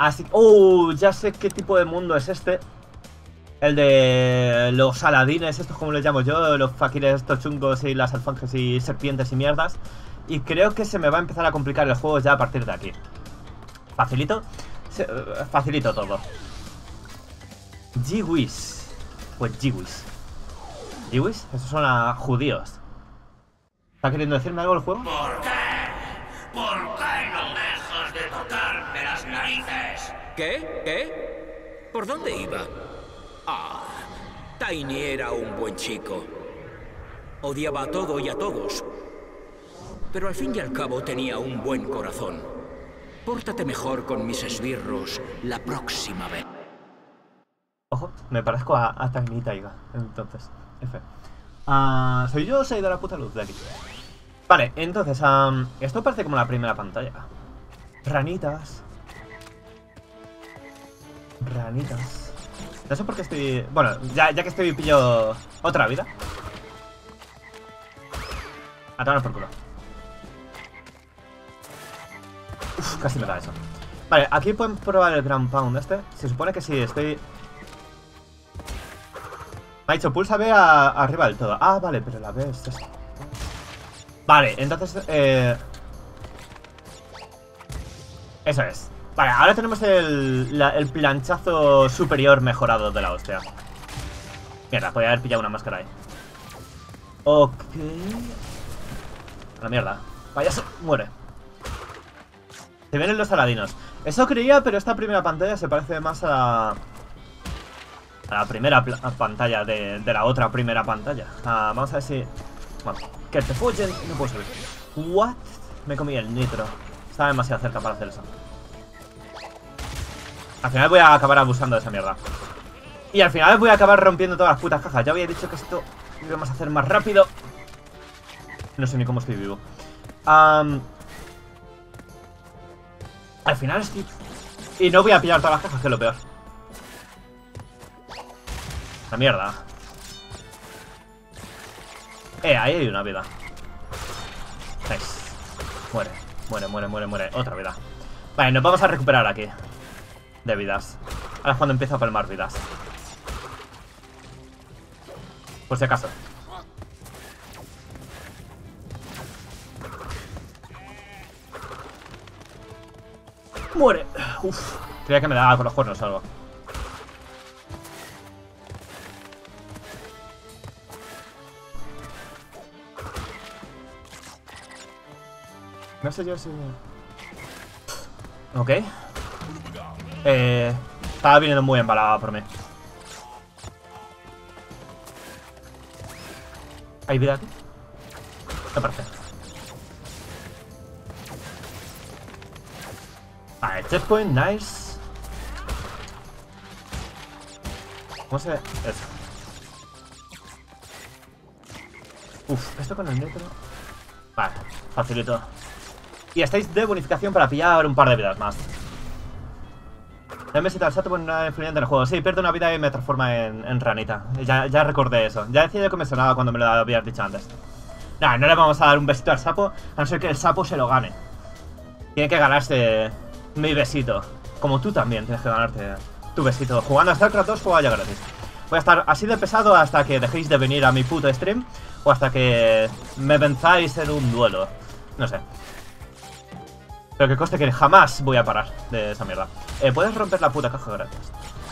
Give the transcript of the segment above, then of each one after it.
Así que... ya sé qué tipo de mundo es este. El de los aladines, estos como les llamo yo, los fakires estos chungos y las alfanjes y serpientes y mierdas. Y creo que se me va a empezar a complicar el juego ya a partir de aquí. ¿Facilito? Facilito todo. Jiwis. Pues Jiwis. ¿Jiwis? Esos son a judíos. ¿Está queriendo decirme algo el juego? ¿Por qué? ¿Por qué no dejas de tocarme las narices? ¿Qué? ¿Por dónde iba? Ah, Tiny era un buen chico. Odiaba a todo y a todos. Pero al fin y al cabo tenía un buen corazón. Pórtate mejor con mis esbirros la próxima vez. Ojo, me parezco a Tiny Taiga. Entonces, F. ¿Soy yo o soy de la puta luz de aquí? Vale, entonces, esto parece como la primera pantalla. Ranitas. Ranitas. No sé por qué estoy... Bueno, ya que estoy pillo otra vida. A tomar por culo. Uf, casi me da eso. Vale, aquí pueden probar el Ground Pound este. Se supone que sí, estoy... Me ha dicho, pulsa B arriba del todo. Ah, vale, pero la B es... Vale, entonces... Eso es. Vale, ahora tenemos el planchazo superior mejorado de la hostia. Mierda, podría haber pillado una máscara ahí. Ok. A la mierda. Payaso, muere. Se vienen los aladinos. Eso creía, pero esta primera pantalla se parece más a la primera pantalla de la otra primera pantalla. Vamos a ver si... Bueno, que te follen. No puedo subir. What? Me comí el nitro. Estaba demasiado cerca para hacer eso. Al final voy a acabar abusando de esa mierda. Y al final voy a acabar rompiendo todas las putas cajas. Ya había dicho que esto lo íbamos a hacer más rápido. No sé ni cómo estoy vivo. Al final estoy... Y no voy a pillar todas las cajas, que es lo peor. La mierda. Ahí hay una vida. Nice. Muere, muere, muere, muere, muere. Otra vida. Vale, nos vamos a recuperar aquí de vidas. Ahora es cuando empiezo a palmar vidas. Por si acaso. Muere. Uf. Creía que me daba con los cuernos o algo. No sé yo si... Ok. Estaba viniendo muy embalada por mí. ¿Hay vida aquí? Me parece. Vale, checkpoint, nice. ¿Cómo se ve? Eso. Uf, esto con el nitro. Vale, facilito. Y estáis de bonificación para pillar un par de vidas más. Dame si tal salto por una influyente en el juego. Sí, pierdo una vida y me transforma en ranita. Ya recordé eso. Ya decía que me sonaba cuando me lo habías dicho antes. Nah, no le vamos a dar un besito al sapo, a no ser que el sapo se lo gane. Tiene que ganarse mi besito. Como tú también tienes que ganarte tu besito. Jugando a StarCraft 2, juega ya gratis. Voy a estar así de pesado hasta que dejéis de venir a mi puto stream. O hasta que me venzáis en un duelo. No sé. Pero que conste que jamás voy a parar de esa mierda. Puedes romper la puta caja, gracias.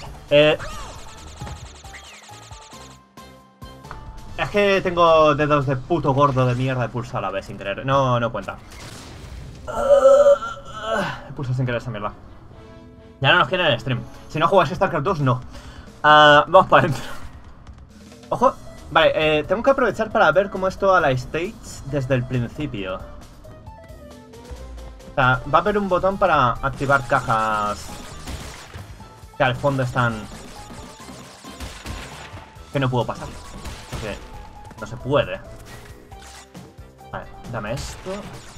Es que tengo dedos de puto gordo de mierda de pulso a la vez sin querer. No cuenta. Pulso sin querer esa mierda. Ya no nos quieren en el stream. Si no jugáis StarCraft 2, no. Vamos para adentro. Ojo. Vale, tengo que aprovechar para ver cómo es toda la stage desde el principio. O sea, va a haber un botón para activar cajas que al fondo están... que no puedo pasar. Porque no se puede. Vale, dame esto.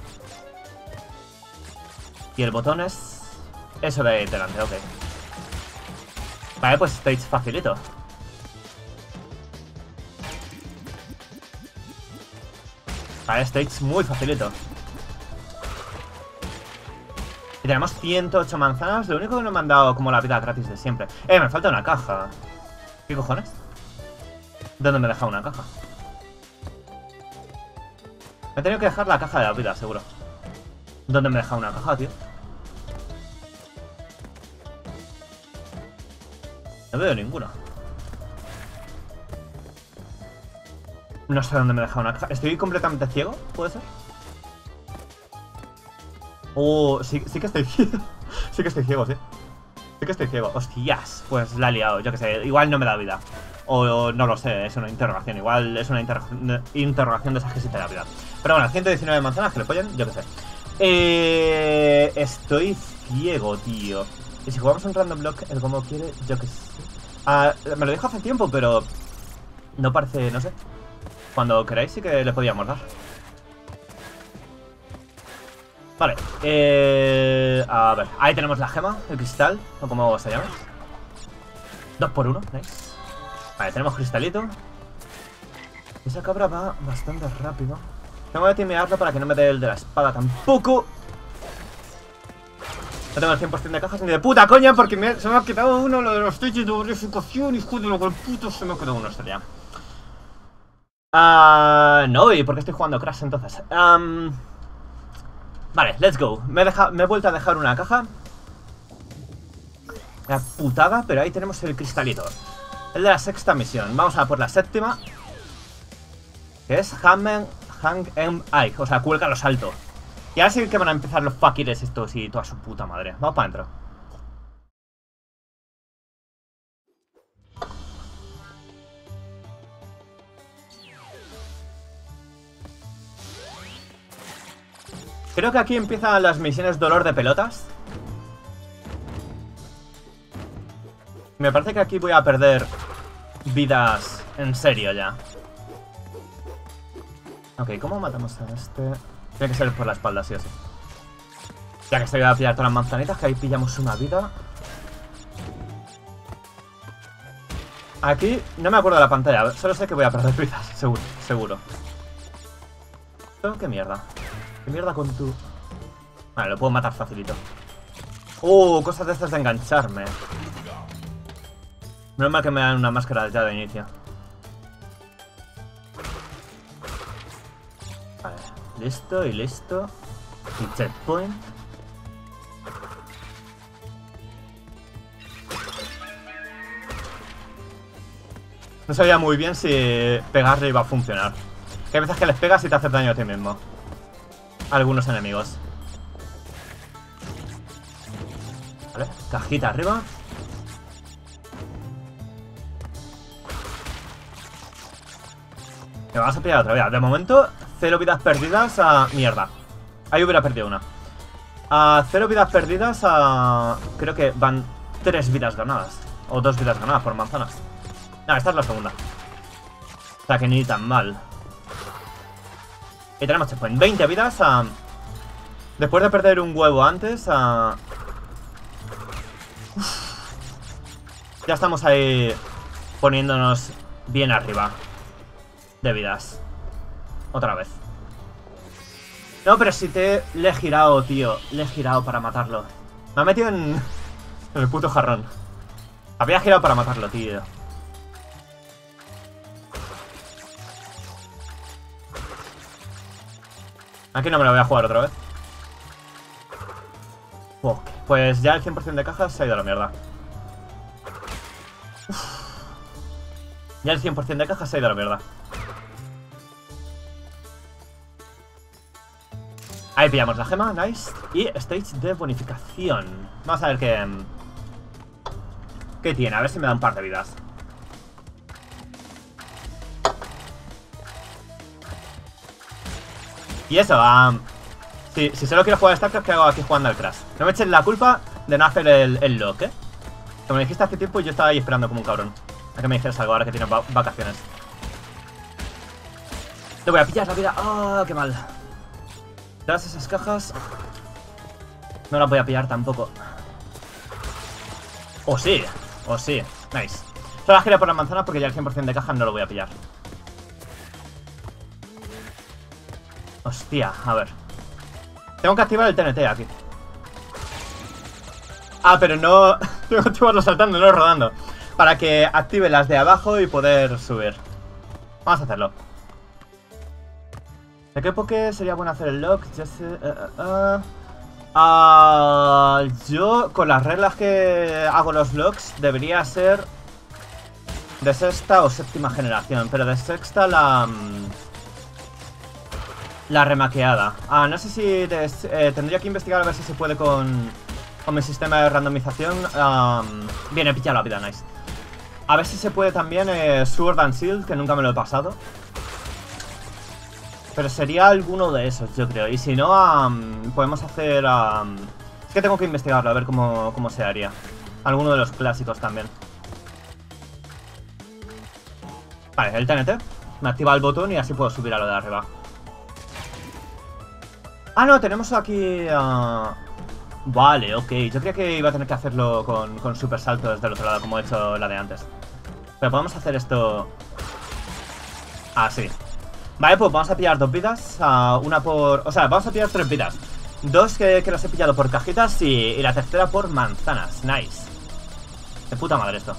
Y el botón es... eso de ahí delante, ok. Vale, pues stage facilito. Vale, stage muy facilito. Y tenemos 108 manzanas. Lo único que no me han dado como la vida gratis de siempre. Me falta una caja. ¿Qué cojones? ¿Dónde me he dejado una caja? Me he tenido que dejar la caja de la vida, seguro. ¿Dónde me he dejado una caja, tío? No veo ninguna. No sé dónde me he dejado una caja. ¿Estoy completamente ciego? ¿Puede ser? Oh, sí que estoy ciego. Sí que estoy ciego, sí. Sí que estoy ciego. Hostias. Pues la he liado, yo que sé. Igual no me da vida. O no lo sé, es una interrogación. Igual es una interrogación de esas que sí te da vida. Pero bueno, 119 manzanas que le follen, yo que sé. Estoy ciego, tío. Y si jugamos un random block, el como quiere, yo que sé. Me lo dijo hace tiempo, pero no parece, no sé. Cuando queráis sí que le podíamos dar. Vale, a ver, ahí tenemos la gema, el cristal, o como se llama. 2x1, nice. Vale, tenemos cristalito. Esa cabra va bastante rápido. Tengo que timearlo para que no me dé el de la espada tampoco. No tengo el 100% de cajas ni de puta coña, porque se me ha quedado uno lo de los stages de verificación. Y joder, lo puto se me ha quedado uno este día. No, ¿y por qué estoy jugando Crash entonces? Vale, let's go. Me he vuelto a dejar una caja. La putada, pero ahí tenemos el cristalito. El de la sexta misión. Vamos a por la séptima. Que es Hang em Eye. O sea, cuelga los altos. Y ahora sí que van a empezar los fakires estos y toda su puta madre. Vamos para adentro. Creo que aquí empiezan las misiones dolor de pelotas. Me parece que aquí voy a perder vidas en serio ya. Ok, ¿cómo matamos a este? Tiene que ser por la espalda, sí o sí. Ya que se voy a pillar todas las manzanitas, que ahí pillamos una vida. Aquí no me acuerdo de la pantalla, solo sé que voy a perder vidas, seguro. ¿Qué mierda? ¿Qué mierda con tu...? Vale, lo puedo matar facilito. Cosas de estas de engancharme. Menos mal que me dan una máscara ya de inicio. Vale, listo y listo. Y checkpoint. No sabía muy bien si pegarle iba a funcionar. Que hay veces que les pegas y te haces daño a ti mismo. Algunos enemigos. Vale, cajita arriba. Me vas a pillar otra vez. De momento, 0 vidas perdidas a... Mierda. Ahí hubiera perdido una. 0 vidas perdidas a... Creo que van 3 vidas ganadas. O 2 vidas ganadas por manzanas. No, esta es la segunda. O sea que ni tan mal. Y tenemos checkpoint. 20 vidas a... Después de perder un huevo antes a... Ya estamos ahí poniéndonos bien arriba de vidas. Otra vez. No, pero si le he girado, tío. Le he girado para matarlo. Me ha metido en el puto jarrón. Había girado para matarlo, tío. Aquí no me lo voy a jugar otra vez. Fuck. Pues ya el 100% de cajas se ha ido a la mierda. Ya el 100% de cajas se ha ido a la mierda. Ahí pillamos la gema, nice. Y stage de bonificación. Vamos a ver qué tiene, a ver si me da un par de vidas. Y eso, si solo quiero jugar a StarCraft, ¿qué hago aquí jugando al Crash? No me echen la culpa de no hacer el lock, ¿eh? Como me dijiste hace tiempo y yo estaba ahí esperando como un cabrón a que me dijeras algo ahora que tienes vacaciones. Te voy a pillar la vida. ¡Ah, qué mal! Todas esas cajas no las voy a pillar tampoco. ¡Oh, sí! ¡Oh, sí! Nice. Solo las quería por las manzanas porque ya el 100% de cajas no lo voy a pillar. Hostia, a ver. Tengo que activar el TNT aquí. Ah, pero no... Tengo que activarlo saltando, no rodando. Para que active las de abajo y poder subir. Vamos a hacerlo. ¿De qué poke sería bueno hacer el lock? Ya sé... yo, con las reglas que hago los locks, debería ser de sexta o séptima generación. Pero de sexta la remaqueada. No sé si... tendría que investigar a ver si se puede con mi sistema de randomización. Bien, he pillado la vida, nice. A ver si se puede también Sword and Shield, que nunca me lo he pasado. Pero sería alguno de esos, yo creo. Y si no, podemos hacer... es que tengo que investigarlo, a ver cómo se haría. Alguno de los clásicos también. Vale, el TNT. Me activa el botón y así puedo subir a lo de arriba. No, tenemos aquí... Vale, ok. Yo creía que iba a tener que hacerlo con super salto desde el otro lado, como he hecho la de antes. Pero podemos hacer esto... sí. Vale, pues vamos a pillar 2 vidas. Una por... O sea, vamos a pillar 3 vidas. 2 que las he pillado por cajitas y la tercera por manzanas. Nice. De puta madre esto.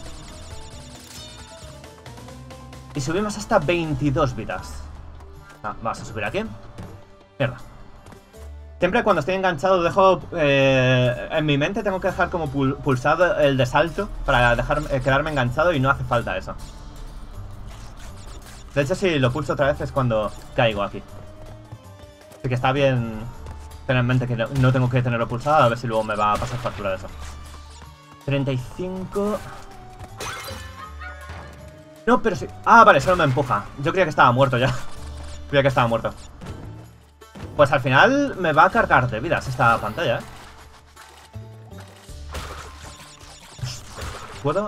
Y subimos hasta 22 vidas. Vamos a subir aquí. Mierda. Siempre cuando estoy enganchado dejo... en mi mente tengo que dejar como pulsado el de salto para quedarme enganchado y no hace falta eso. De hecho, si lo pulso otra vez es cuando caigo aquí. Así que está bien tener en mente que no tengo que tenerlo pulsado. A ver si luego me va a pasar factura de eso. 35... No, pero sí... vale, solo me empuja. Yo creía que estaba muerto ya. Creía que estaba muerto. Pues al final me va a cargar de vidas esta pantalla, ¿Puedo?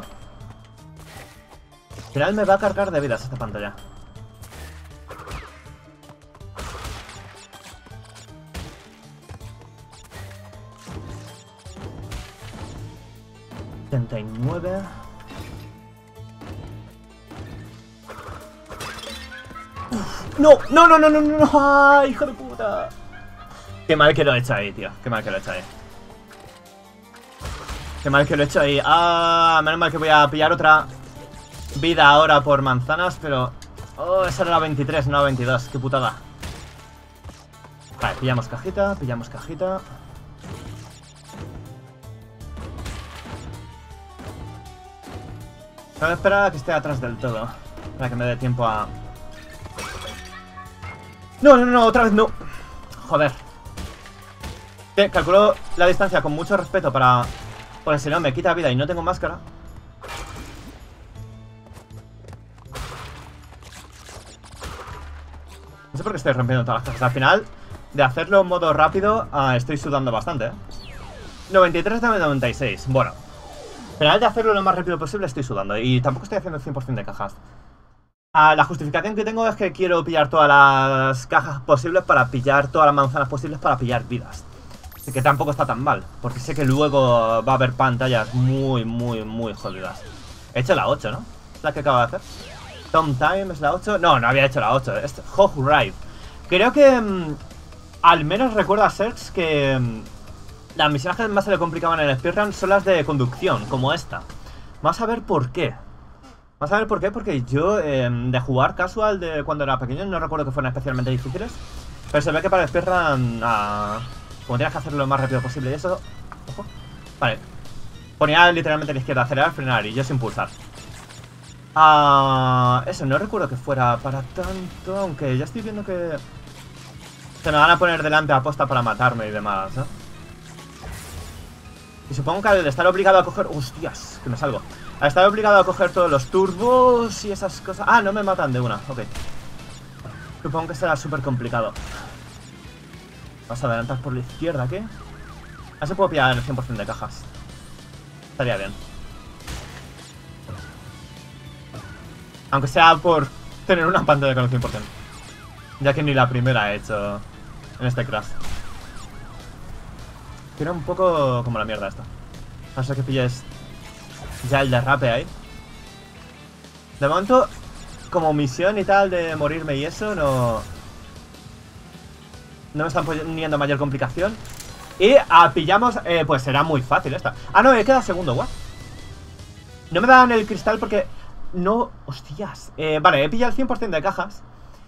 Al final me va a cargar de vidas esta pantalla. $79. No, no, no, no, no, no, no, hijo de puta. Qué mal que lo he hecho ahí, tío. Qué mal que lo he hecho ahí. Qué mal que lo he hecho ahí. Menos mal que voy a pillar otra vida ahora por manzanas, pero... esa era la 23, no la 22. Qué putada. Vale, pillamos cajita, pillamos cajita. Voy a esperar a que esté atrás del todo, para que me dé tiempo a... No, no, no, otra vez no. Joder. Calculo la distancia con mucho respeto para... Porque si no me quita vida y no tengo máscara. No sé por qué estoy rompiendo todas las cajas. Al final, de hacerlo en modo rápido, estoy sudando bastante, 93 de 96. Bueno, al final de hacerlo lo más rápido posible estoy sudando. Y tampoco estoy haciendo el 100% de cajas. La justificación que tengo es que quiero pillar todas las cajas posibles para pillar todas las manzanas posibles para pillar vidas. Así que tampoco está tan mal, porque sé que luego va a haber pantallas muy, muy, muy jodidas. He hecho la 8, ¿no? Es la que acabo de hacer. Tom Time es la 8. No, no había hecho la 8. Es Hog Ride. Creo que al menos recuerdo a Serx que las misiones que más se le complicaban en el speedrun son las de conducción, como esta. Vamos a ver por qué. Vamos a ver por qué, porque yo de jugar casual de cuando era pequeño no recuerdo que fueran especialmente difíciles. Pero se ve que para el speedrun, como tienes que hacerlo lo más rápido posible y eso... Ojo. Vale. Ponía literalmente a la izquierda, acelerar, frenar y yo sin pulsar. Eso, no recuerdo que fuera para tanto, aunque ya estoy viendo que... Se me van a poner delante a posta para matarme y demás, ¿no? Y supongo que al estar obligado a coger... ¡Hostias! Que me salgo. Al estar obligado a coger todos los turbos y esas cosas... no me matan de una, ok. Supongo que será súper complicado. Vamos a adelantar por la izquierda, ¿qué? Así puedo pillar el 100% de cajas. Estaría bien. Aunque sea por tener una pantalla con el 100%. Ya que ni la primera he hecho en este crash. Tira un poco como la mierda esto. No sé que pilles ya el derrape ahí. De momento, como misión y tal de morirme y eso, no me están poniendo mayor complicación. Y pillamos, pues será muy fácil esta. Ah, no, queda segundo, what? No me dan el cristal porque... No, hostias. Vale, he pillado el 100% de cajas.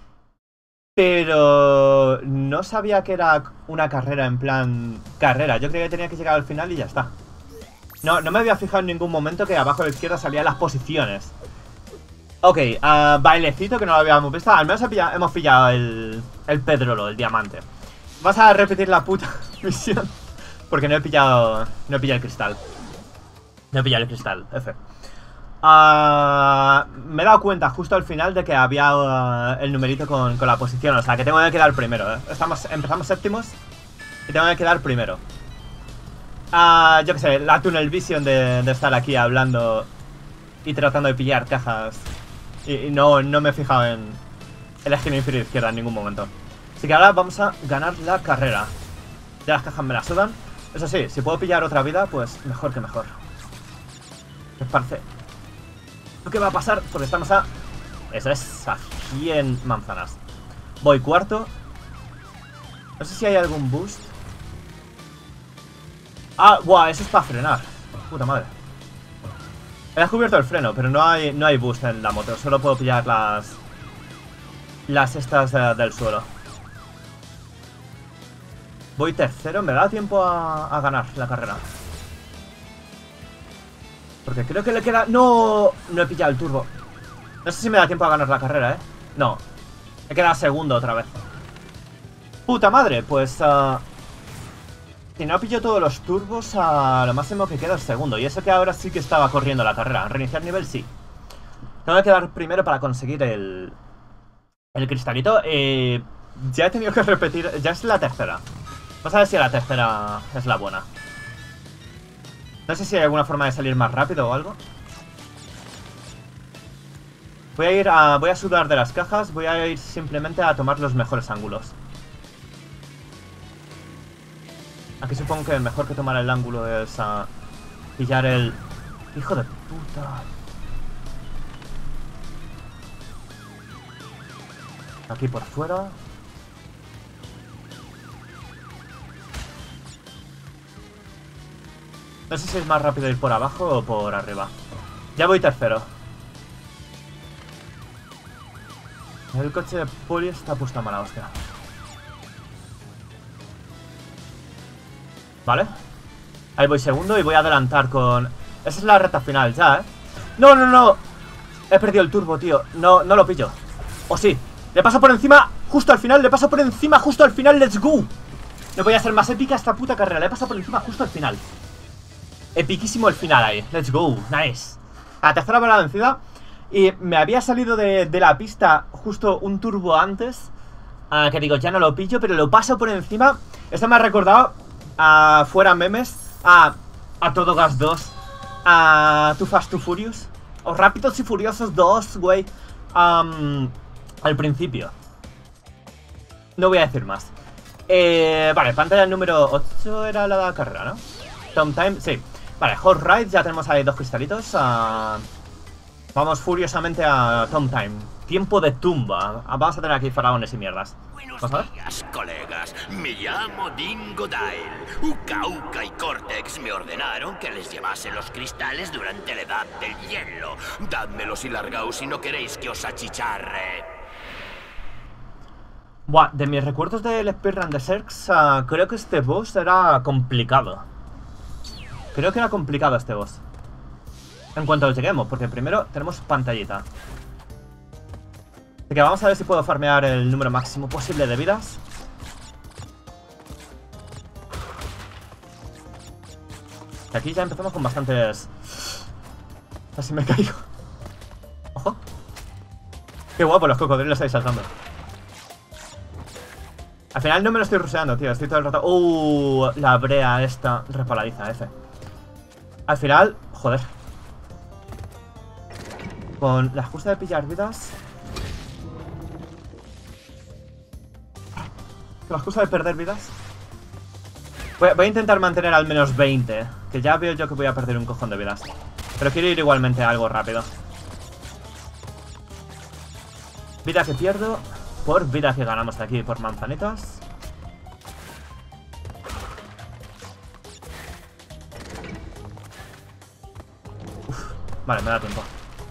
Pero... No sabía que era una carrera en plan... Carrera, yo creía que tenía que llegar al final y ya está. No me había fijado en ningún momento que abajo a la izquierda salían las posiciones. Ok, bailecito que no lo habíamos visto. Al menos hemos pillado el pedrolo, el diamante. Vas a repetir la puta misión. Porque no he pillado el cristal. No he pillado el cristal, F. Me he dado cuenta justo al final de que había el numerito con la posición. O sea, que tengo que quedar primero, empezamos séptimos y tengo que quedar primero. Yo qué sé, la tunnel vision de estar aquí hablando y tratando de pillar cajas. Y no me he fijado en la esquina inferior izquierda en ningún momento. Así que ahora vamos a ganar la carrera. Ya las cajas me las sudan. Eso sí, si puedo pillar otra vida, pues mejor que mejor. ¿Qué os parece? ¿Qué va a pasar? Porque estamos a... Eso es, a 100 manzanas. Voy cuarto. No sé si hay algún boost. Buah, eso es para frenar. Puta madre. He descubierto el freno, pero no hay boost en la moto. Solo puedo pillar las estas del suelo. Voy tercero. Me da tiempo a ganar la carrera. Porque creo que le queda... No he pillado el turbo. No sé si me da tiempo a ganar la carrera, No. He quedado segundo otra vez. Puta madre, pues... Si no pillo todos los turbos, lo máximo que queda es segundo. Y eso que ahora sí que estaba corriendo la carrera. Reiniciar nivel, sí. Tengo que quedar primero para conseguir el cristalito. Ya he tenido que repetir. Ya es la tercera. Vamos a ver si la tercera es la buena. No sé si hay alguna forma de salir más rápido o algo. Voy a sudar de las cajas. Voy a ir simplemente a tomar los mejores ángulos. Aquí supongo que mejor que tomar el ángulo es pillar el... ¡Hijo de puta! Aquí por fuera. No sé si es más rápido ir por abajo o por arriba. Ya voy tercero. El coche de poli está puesto a mala hostia. Vale. Ahí voy segundo y voy a adelantar con... Esa es la recta final ya, ¡No! He perdido el turbo, tío. No lo pillo. O sí. Le paso por encima justo al final. ¡Let's go! No voy a ser más épica esta puta carrera. Le paso por encima justo al final. Epiquísimo el final ahí. Let's go. Nice. A la tercera bola vencida. Y me había salido de la pista justo un turbo antes. Que digo, ya no lo pillo, pero lo paso por encima. Esto me ha recordado... fuera memes, a Todo Gas 2, a Too Fast Too Furious, o Rápidos y Furiosos 2, güey, al principio. No voy a decir más. Vale, pantalla número 8 era la carrera, ¿no? Tom Time, sí. Vale, Hot Ride, ya tenemos ahí 2 cristalitos. Vamos furiosamente a Tom Time. Tiempo de tumba. Vamos a tener aquí faraones y mierdas. Buenos días, colegas. Me llamo Dingo Dile. Uka Uka y Cortex me ordenaron que les llevase los cristales durante la edad del hielo. Dádmelos y largaos si no queréis que os achicharre. Buah, de mis recuerdos del speedrun de Zerx, creo que este boss era complicado. Creo que era complicado este boss. En cuanto lleguemos, porque primero tenemos pantallita. Así que vamos a ver si puedo farmear el número máximo posible de vidas. Y aquí ya empezamos con bastantes... Casi me caigo. Ojo. Qué guapo los cocodrilos ahí saltando. Al final no me lo estoy ruseando, tío. Estoy todo el rato... la brea esta resbaladiza, F. Al final... Joder. Con la excusa de pillar vidas... Con la excusa de perder vidas... Voy a intentar mantener al menos 20. Que ya veo yo que voy a perder un cojón de vidas. Pero quiero ir igualmente a algo rápido. Vida que pierdo por vida que ganamos aquí por manzanitas. Vale, me da tiempo.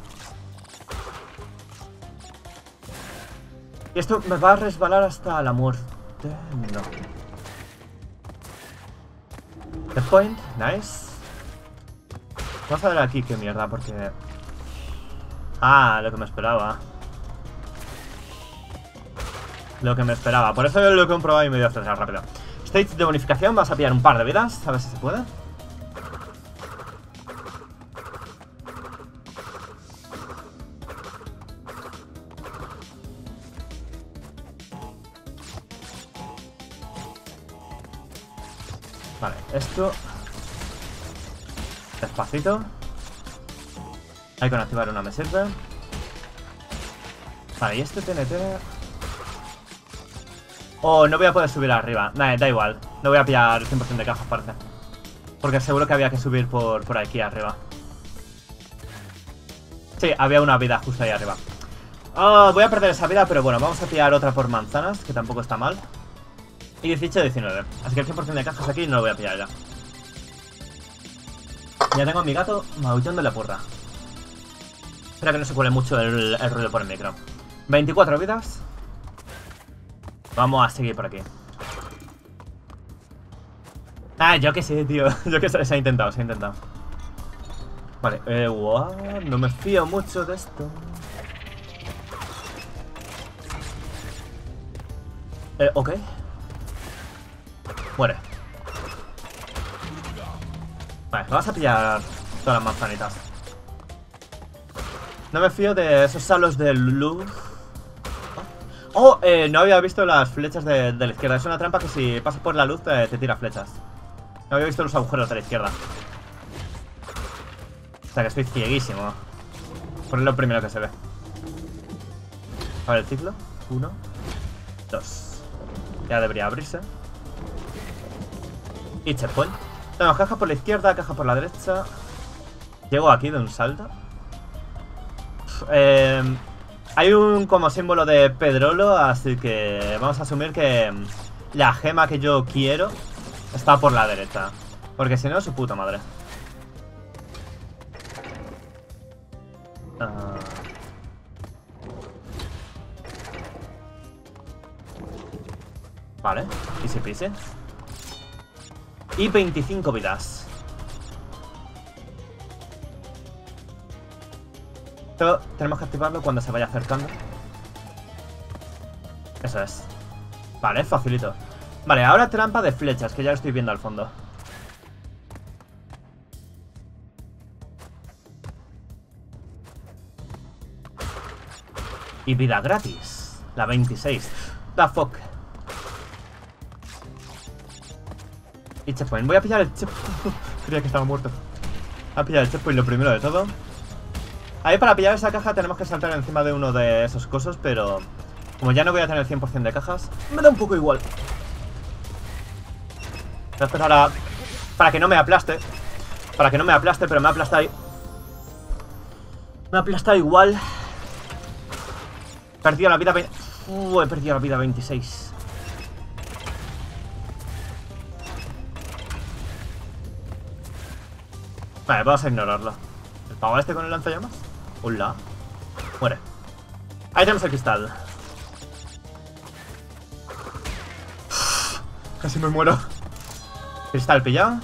Y esto me va a resbalar hasta la muerte. No. The point, nice. Vamos a ver aquí qué mierda, porque... Ah, lo que me esperaba. Lo que me esperaba. Por eso lo he comprobado y me dio a acelerar rápido. Stage de bonificación, vas a pillar un par de vidas. A ver si se puede. Vale, esto... Despacito. Hay que activar una me sirve. Vale, y este TNT... Oh, no voy a poder subir arriba. Nah, da igual. No voy a pillar 100% de cajas, parece. Porque seguro que había que subir por aquí arriba. Sí, había una vida justo ahí arriba. Oh, voy a perder esa vida, pero bueno, vamos a pillar otra por manzanas, que tampoco está mal. Y 18-19. Así que el 100% de cajas aquí no lo voy a pillar ya. Ya tengo a mi gato maullando en la puerta. Espera que no se cuele mucho el ruido por el micro. 24 vidas. Vamos a seguir por aquí. Ah, yo que sé, tío. Yo que sé, se ha intentado, se ha intentado. Vale, wow, no me fío mucho de esto. Ok. Muere. Vale, vamos a pillar todas las manzanitas. No me fío de esos salos de luz. Oh, no había visto las flechas de la izquierda. Es una trampa que si pasas por la luz te tira flechas. No había visto los agujeros de la izquierda. O sea que estoy cieguísimo. Por lo primero que se ve. A ver el ciclo. 1, 2. Ya debería abrirse. Y checkpoint. Tenemos caja por la izquierda, caja por la derecha. Llego aquí de un salto. Hay un como símbolo de Pedrolo, así que vamos a asumir que la gema que yo quiero está por la derecha. Porque si no, su puta madre. Vale, easy peasy. Y 25 vidas. Pero tenemos que activarlo cuando se vaya acercando. Eso es. Vale, facilito. Vale, ahora trampa de flechas, que ya lo estoy viendo al fondo. Y vida gratis. La 26. The fuck. Y checkpoint. Voy a pillar el checkpoint. Creía que estaba muerto. Voy a pillar el checkpoint lo primero de todo. Ahí para pillar esa caja tenemos que saltar encima de uno de esos cosos, pero como ya no voy a tener el 100% de cajas, me da un poco igual. Voy a esperar a... para que no me aplaste. Para que no me aplaste, pero me aplasta ahí. Me aplasta igual. He perdido la vida 20... he perdido la vida 26. Vale, vamos a ignorarlo. ¿El pavo este con el lanzallamas? Hola. Muere. Ahí tenemos el cristal. Casi me muero. Cristal pillado.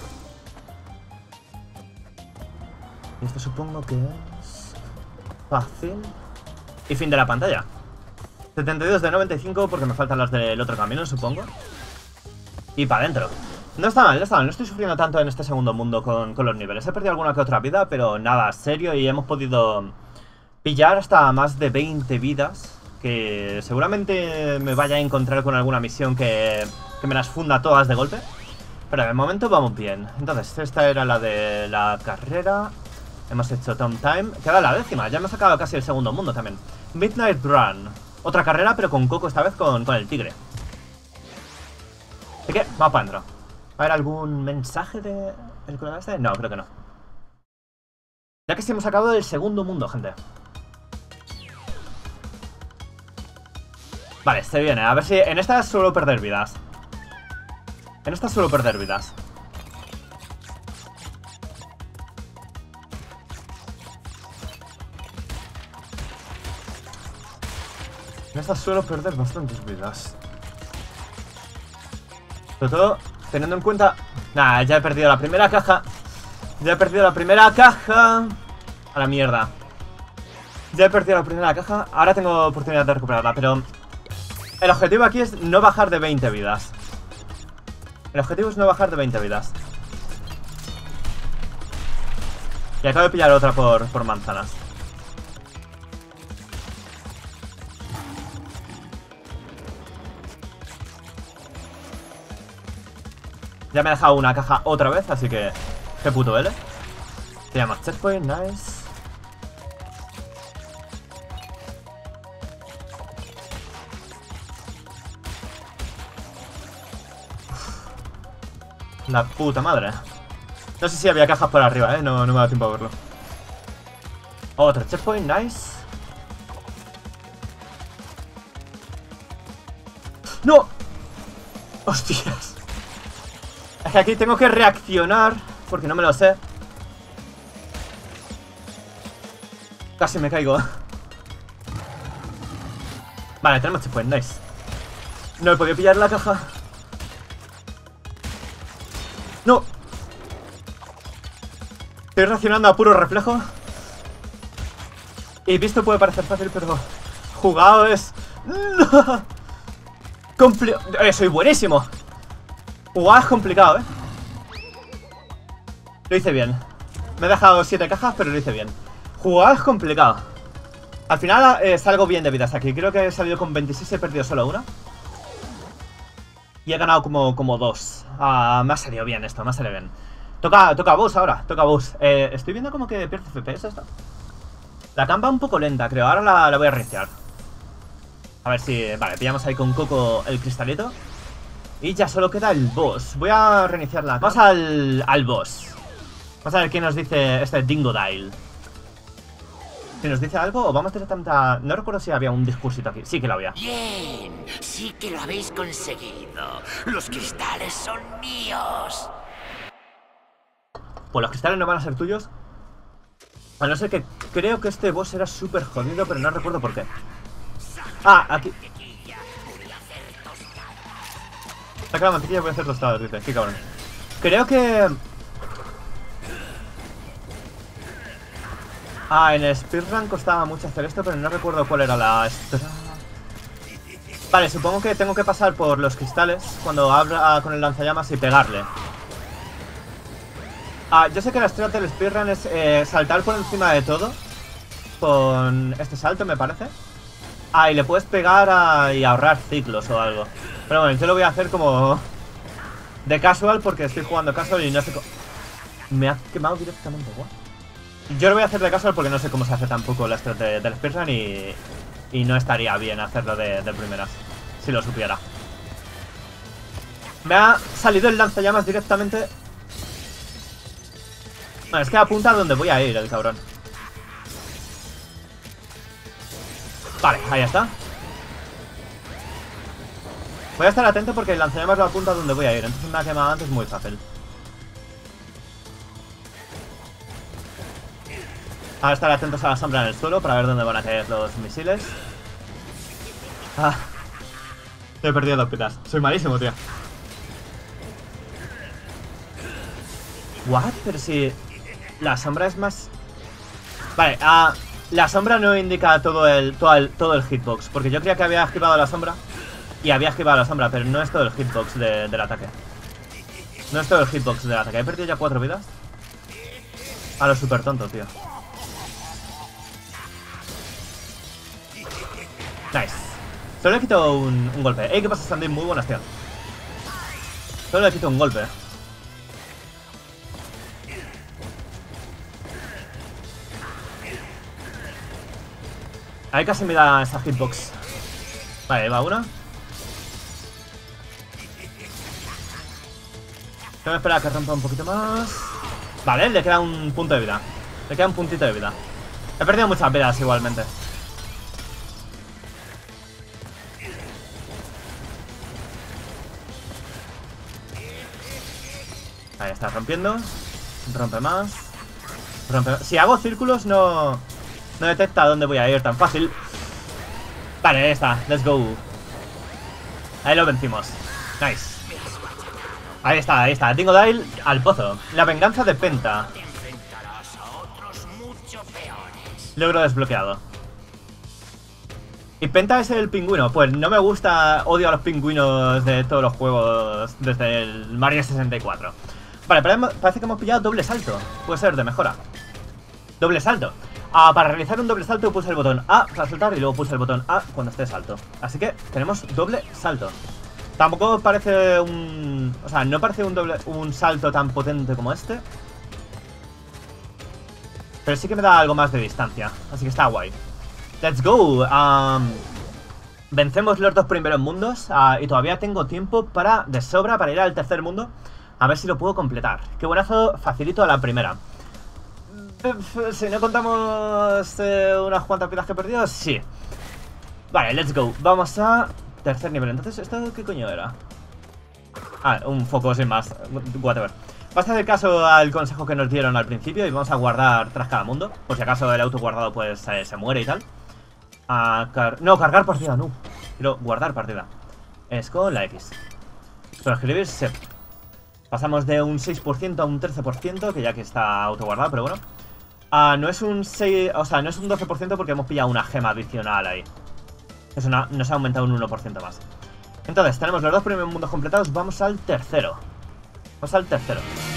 Y esto supongo que es... fácil. Y fin de la pantalla. 72 de 95 porque me faltan las del otro camino, supongo. Y para adentro. No está mal, no está mal. No estoy sufriendo tanto en este segundo mundo con los niveles. He perdido alguna que otra vida, pero nada serio. Y hemos podido pillar hasta más de 20 vidas. Que seguramente me vaya a encontrar con alguna misión que me las funda todas de golpe. Pero de momento vamos bien. Entonces, esta era la de la carrera. Hemos hecho Tom Time. Queda la 10ª. Ya hemos sacado casi el segundo mundo también. Midnight Run. Otra carrera, pero con Coco esta vez con el tigre. Así que, vamos para adentro. ¿Va a haber algún mensaje de el colega este? No, creo que no. Ya que sí hemos acabado el segundo mundo, gente. Vale, se viene. A ver si... en esta suelo perder vidas. En esta suelo perder vidas. esta suelo perder bastantes vidas. Sobre todo, teniendo en cuenta... Nah, ya he perdido la primera caja. Ya he perdido la primera caja. A la mierda. Ya he perdido la primera caja. Ahora tengo oportunidad de recuperarla, pero... El objetivo aquí es no bajar de 20 vidas. El objetivo es no bajar de 20 vidas. Y acabo de pillar otra por manzanas. Ya me he dejado una caja otra vez, así que... Qué puto L. Se llama checkpoint, nice. La puta madre. No sé si había cajas por arriba, no me ha dado tiempo a verlo. Otro checkpoint, nice. ¡No! ¡Hostias! Es que aquí tengo que reaccionar porque no me lo sé. Casi me caigo. Vale, tenemos checkpoint, nice. No he podido pillar la caja. ¡No! Estoy reaccionando a puro reflejo. Y visto puede parecer fácil, pero jugado es... ¡No! Soy buenísimo. Jugado es complicado, Lo hice bien. Me he dejado 7 cajas, pero lo hice bien. Jugado es complicado. Al final salgo bien de vidas aquí. Creo que he salido con 26 y he perdido solo una. Y he ganado como 2. Me ha salido bien esto, me ha salido bien. Toca boss ahora, toca boss. Estoy viendo como que pierde FPS esto. La cam va un poco lenta, creo. Ahora la voy a reiniciar. A ver si... Vale, pillamos ahí con Coco el cristalito. Y ya solo queda el boss. Voy a reiniciarla. Vamos al boss. Vamos a ver qué nos dice este Dingodile. Si nos dice algo o vamos directamente a... No recuerdo si había un discursito aquí. Sí que lo había. Bien, sí que lo habéis conseguido. Los cristales son míos. Pues los cristales no van a ser tuyos. A no ser que creo que este boss era súper jodido, pero no recuerdo por qué. Ah, aquí. Saca la mantequilla y voy a hacer tostadas, dice. Qué cabrón. Creo que... en el speedrun costaba mucho hacer esto, pero no recuerdo cuál era la... Vale, supongo que tengo que pasar por los cristales cuando abra con el lanzallamas y pegarle. Yo sé que la estrategia del speedrun es saltar por encima de todo con este salto, me parece. Y le puedes pegar y ahorrar ciclos o algo. Pero bueno, yo lo voy a hacer como de casual porque estoy jugando casual y no sé cómo... Me ha quemado directamente, guau. Yo lo voy a hacer de casual porque no sé cómo se hace tampoco la estrategia del speedrun y no estaría bien hacerlo de primeras, si lo supiera. Me ha salido el lanzallamas directamente. Bueno, es que apunta a donde voy a ir el cabrón. Vale, ahí está. Voy a estar atento porque el lanzallamas lo apunta a donde voy a ir. Entonces me ha quemado antes muy fácil. Ahora estar atentos a la sombra en el suelo para ver dónde van a caer los misiles. He perdido 2 pitas. Soy malísimo, tío. ¿What? Pero si... La sombra es más... Vale, la sombra no indica todo el hitbox. Porque yo creía que había esquivado la sombra. Y había esquivado la sombra, pero no es todo el hitbox del ataque. No es todo el hitbox del ataque. He perdido ya 4 vidas. A lo súper tonto, tío. Nice. Solo le quito un golpe. ¿Qué pasa, Sandy? Muy buenas, tío. Solo le quito un golpe. Ahí casi me da esa hitbox. Vale, va una. Tengo que esperar a que rompa un poquito más. Vale, le queda un punto de vida. Le queda un puntito de vida. He perdido muchas vidas igualmente. Ahí está, rompiendo. Rompe más. Rompe más. Si hago círculos no detecta dónde voy a ir tan fácil. Vale, Vale, ahí está, let's go. Ahí lo vencimos. Nice. Ahí está, Dingodile al pozo. La venganza de Penta. Logro desbloqueado. ¿Y Penta es el pingüino? Pues no me gusta, odio a los pingüinos de todos los juegos desde el Mario 64. Vale, parece que hemos pillado doble salto. Puede ser de mejora. Doble salto. Para realizar un doble salto puse el botón A para saltar y luego puse el botón A cuando esté salto. Así que tenemos doble salto. Tampoco parece un... O sea, no parece un salto tan potente como este. Pero sí que me da algo más de distancia. Así que está guay. Let's go. Vencemos los dos primeros mundos. Y todavía tengo tiempo de sobra para ir al tercer mundo. A ver si lo puedo completar. Qué buenazo, facilito a la primera. Si no contamos unas cuantas vidas que he perdido, sí. Vale, let's go. Vamos a tercer nivel. Entonces, ¿esto qué coño era? Un foco sin más. Whatever. Vas a hacer caso al consejo que nos dieron al principio y vamos a guardar tras cada mundo. Por si acaso el auto guardado pues se muere y tal. No, cargar partida, no. Quiero guardar partida. Es con la X. Proscribir, sí. Pasamos de un 6% a un 13%, que ya que está autoguardado, pero bueno. No es un 6, o sea, no es un 12% porque hemos pillado una gema adicional ahí. Eso nos ha aumentado un 1% más. Entonces, tenemos los dos primeros mundos completados, vamos al tercero. Vamos al tercero.